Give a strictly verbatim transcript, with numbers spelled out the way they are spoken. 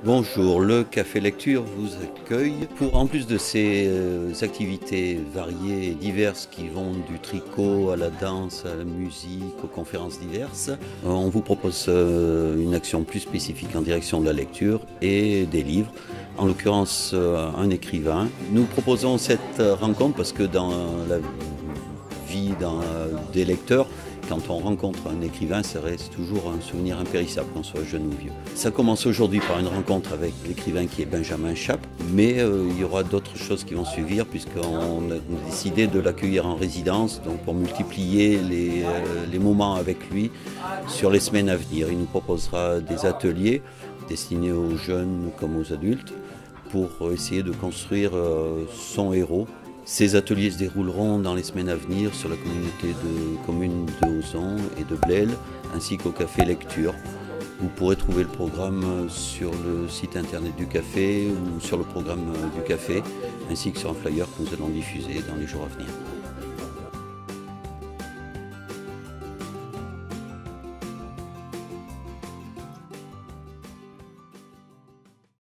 Bonjour, le Café Lecture vous accueille pour, en plus de ces euh, activités variées et diverses qui vont du tricot à la danse, à la musique, aux conférences diverses, euh, on vous propose euh, une action plus spécifique en direction de la lecture et des livres, en l'occurrence euh, un écrivain. Nous proposons cette rencontre parce que dans la vie dans, euh, des lecteurs, quand on rencontre un écrivain, ça reste toujours un souvenir impérissable, qu'on soit jeune ou vieux. Ça commence aujourd'hui par une rencontre avec l'écrivain qui est Benjamin Chappe, mais euh, il y aura d'autres choses qui vont suivre puisqu'on a décidé de l'accueillir en résidence, donc pour multiplier les, euh, les moments avec lui sur les semaines à venir. Il nous proposera des ateliers destinés aux jeunes comme aux adultes pour essayer de construire euh, son héros. Ces ateliers se dérouleront dans les semaines à venir sur la communauté de communes de Ozon et de Blel, ainsi qu'au Café Lecture. Vous pourrez trouver le programme sur le site internet du café ou sur le programme du café, ainsi que sur un flyer que nous allons diffuser dans les jours à venir.